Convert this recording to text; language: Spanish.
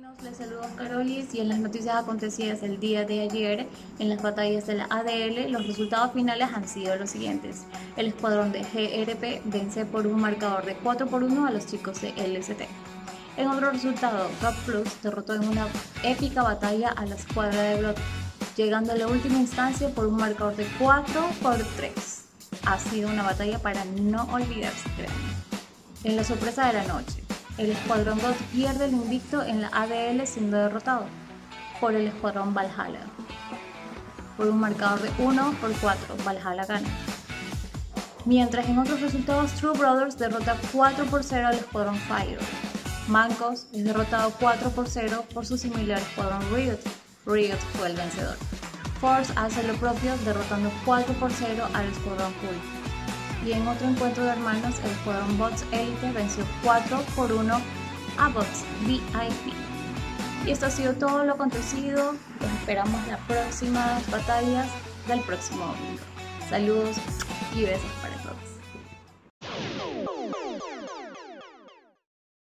hermanos, les saludo Carolis y en las noticias acontecidas el día de ayer en las batallas de la ADL, los resultados finales han sido los siguientes. El escuadrón de GRP vence por un marcador de 4-1 a los chicos de LST. En otro resultado, Cap Plus derrotó en una épica batalla a la escuadra de Blood, llegando a la última instancia por un marcador de 4-3. Ha sido una batalla para no olvidarse, créanme. En la sorpresa de la noche, el Escuadrón God pierde el invicto en la ADL siendo derrotado por el Escuadrón Valhalla por un marcador de 1-4. Valhalla gana. Mientras en otros resultados, True Brothers derrota 4-0 al Escuadrón Fire. Mancos es derrotado 4-0 por su similar Escuadrón Riot. Riot fue el vencedor. Force hace lo propio derrotando 4-0 al Escuadrón Pool. Y en otro encuentro de hermanos, el Escuadrón Bots Elite venció 4-1 a Bots VIP. Y esto ha sido todo lo acontecido. Los esperamos en las próximas batallas del próximo domingo. Saludos y besos para todos.